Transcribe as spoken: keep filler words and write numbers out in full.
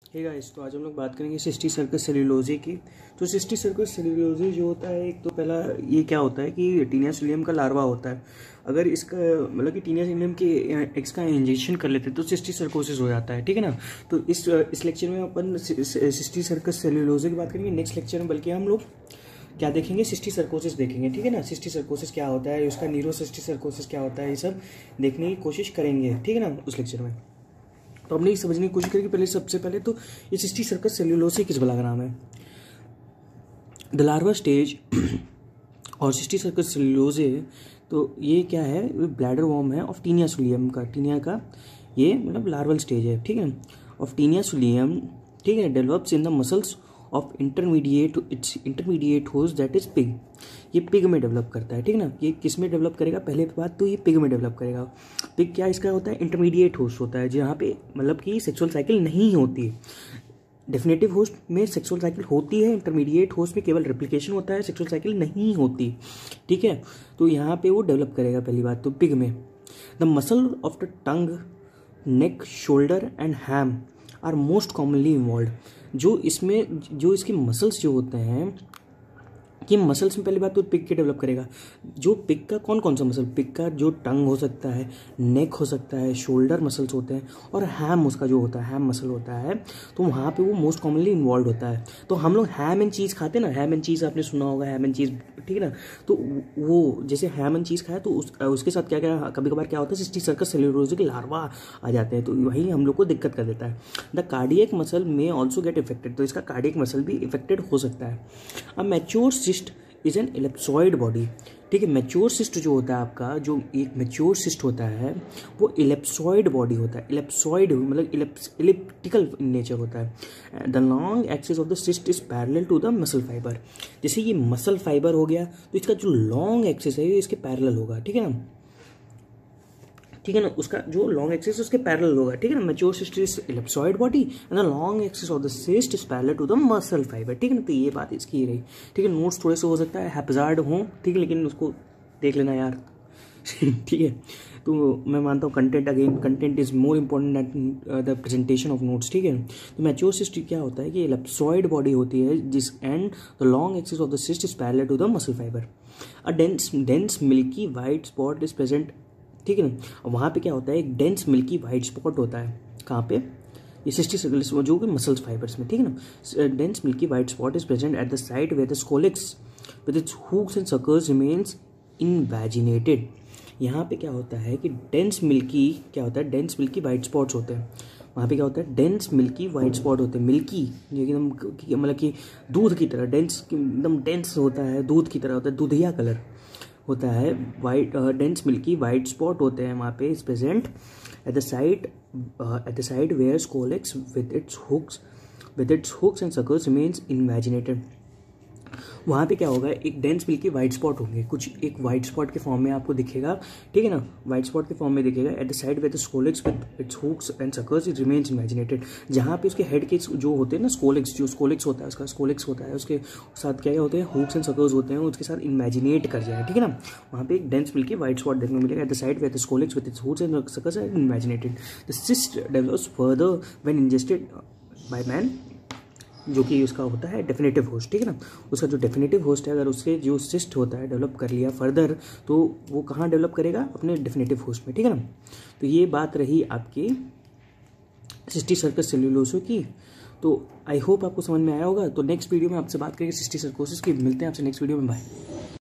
Hey guys, तो आज हम लोग बात करेंगे सिस्टिक सर्कस सेल्यूलोजे की। तो सिस्टिक सर्कस सेल्यूलोजे जो होता है, एक तो पहला ये क्या होता है कि टीनिया सिलियम का लार्वा होता है। अगर इसका मतलब कि टीनिया सिलियम के एक्स का इंजेक्शन कर लेते हैं तो सिस्टिक सर्कोसिस हो जाता है, ठीक है ना। तो इस इस लेक्चर में अपन सिस्टिक सर्कस सेल्यूलोजे की बात करेंगे। नेक्स्ट लेक्चर में बल्कि हम लोग क्या देखेंगे, सिस्टिक सर्कोसिस देखेंगे, ठीक है ना। सिस्टिक सर्कोसिस क्या होता है, उसका न्यूरोसिस्टिक सर्कोसिस क्या होता है, ये सब देखने की कोशिश करेंगे, ठीक है ना, उस लेक्चर में। तो हमने ये समझने की कोशिश करेंगे। पहले सबसे पहले तो ये सिस्टिक सर्कस सेल्यूलोसे किस बला का नाम है। द लार्वा स्टेज और सिस्टिक सर्कस सेल्यूलोसे, तो ये क्या है, ब्लैडर वॉर्म है ऑफ टीनिया सोलियम का। टीनिया का ये मतलब लार्वल स्टेज है, ठीक है, ऑफ टीनिया सोलियम, ठीक है। Develops in the muscles of intermediate its intermediate host that is pig. ये पिग में डेवलप करता है, ठीक है ना। ये किस में डेवलप करेगा, पहले बात तो ये पिग में डेवलप करेगा। पिग क्या इसका होता है, इंटरमीडिएट होस्ट होता है, जहाँ पे मतलब कि सेक्सुअल साइकिल नहीं होती है। डेफिनेटिव होस्ट में सेक्सुअल साइकिल होती है, इंटरमीडिएट होस्ट में केवल रेप्लिकेशन होता है, सेक्सुअल साइकिल नहीं होती, ठीक है। तो यहाँ पे वो डेवलप करेगा पहली बात तो पिग में। The muscle of the tongue, neck, shoulder and ham are most commonly involve. जो इसमें जो इसके मसल्स जो होते हैं कि मसल्स में पहली बात तो पिग के डेवलप करेगा। जो पिग का कौन कौन सा मसल, पिग का जो टंग हो सकता है, नेक हो सकता है, शोल्डर मसल्स होते हैं और हैम उसका जो होता है, हैम मसल होता है, तो वहाँ पे वो मोस्ट कॉमनली इन्वॉल्व होता है। तो हम लोग हैम एंड चीज़ खाते हैं ना, हैम एंड चीज़ आपने सुना होगा, हैम एंड चीज़, ठीक है ना। तो वो जैसे हैम एंड चीज़ खाया तो उस, उसके साथ क्या क्या कभी कभार क्या होता है, सिस्टिक सर्कस सेल्यूलोजे के लार्वा आ जाते हैं, तो वही हम लोग को दिक्कत कर देता है। द कार्डियक मसल में ऑल्सो गेट इफेक्टेड, तो इसका कार्डियक मसल भी इफेक्टेड हो सकता है। अब mature cyst is an ellipsoid body, ठीक है। मैच्योर सिस्ट जो होता है आपका, जो एक मैच्योर सिस्ट होता है वो इलेप्सॉइड बॉडी होता है। इलेप्सॉइड मतलब इलिप्टिकल नेचर होता है। The long axis of the cyst is parallel to the muscle fibre. जैसे ये मसल फाइबर हो गया तो इसका जो लॉन्ग एक्सिस है ये इसके पैरेलल होगा, ठीक है ना, ठीक है ना। उसका जो लॉन्ग एक्सिस उसके पैरेलल होगा, ठीक है ना। Mature cyst is ellipsoid body and the long axis of the cyst is parallel to the muscle fibre, ठीक है ना। तो ये बात इसकी रही, ठीक है। नोट्स थोड़े से हो सकता है हैप्जार्ड हो, ठीक है, लेकिन उसको देख लेना यार ठीक है। तो मैं मानता हूँ content, again content is more important than the presentation of notes, ठीक है। तो मैच्योर सिस्ट क्या होता है कि इलिप्सॉइड बॉडी होती है जिस and the long axis of the cyst is parallel to the muscle fibre. A dense dense milky white spot is present, ठीक है ना। वहाँ पे क्या होता है, एक डेंस मिल्की वाइट स्पॉट होता है, कहाँ पे, ये सिस्टिक सर्कस जो कि मसल्स फाइबर्स में, ठीक है ना। Dense milky white spot is present at the side where the scolex with its hooks and circles remains invaginated. यहाँ पे क्या होता है कि डेंस मिल्की क्या होता है, डेंस मिल्की वाइट स्पॉट्स होते हैं। वहाँ पे क्या होता है, डेंस मिल्की वाइट स्पॉट होते हैं। मिल्की जो एकदम मतलब कि दूध की तरह, डेंस एकदम डेंस होता है, दूध की तरह होता है, दूधिया कलर होता है। White dense milky white spot होते हैं वहाँ पे, is present at the side at the side where scolex with its hooks with its hooks and circles remains invaginated. वहाँ पे क्या होगा, एक डेंस मिल्की वाइट स्पॉट होंगे, कुछ एक वाइट स्पॉट के फॉर्म में आपको दिखेगा, ठीक है ना, वाइट स्पॉट के फॉर्म में दिखेगा। At the side with the scolex with its hooks and circles it remains invaginated. जहाँ पे उसके हेड के जो होते हैं ना, स्कोलेक्स, जो स्कोलेक्स होता है उसका स्कोलेक्स होता है, उसके साथ क्या क्या होते हैं, हुक्स एंड सर्कल्स होते हैं, उसके साथ इमेजिनेट कर जाए, ठीक है ना। वहाँ पे एक डेंस मिल्की वाइट स्पॉट देखने को मिलेगा। At the side with the scolex with its hooks and circles are invaginated. The cyst develops further when ingested by man, जो कि उसका होता है डेफिनेटिव होस्ट, ठीक है ना। उसका जो डेफिनेटिव होस्ट है, अगर उसके जो सिस्ट होता है डेवलप कर लिया फर्दर, तो वो कहाँ डेवलप करेगा, अपने डेफिनेटिव होस्ट में, ठीक है ना। तो ये बात रही आपकी सिस्टिक सर्कस सेल्यूलोसे की। तो आई होप आपको समझ में आया होगा। तो नेक्स्ट वीडियो में आपसे बात करेंगे सिस्टिक सर्कोसिस की। मिलते हैं आपसे नेक्स्ट वीडियो में, बाय।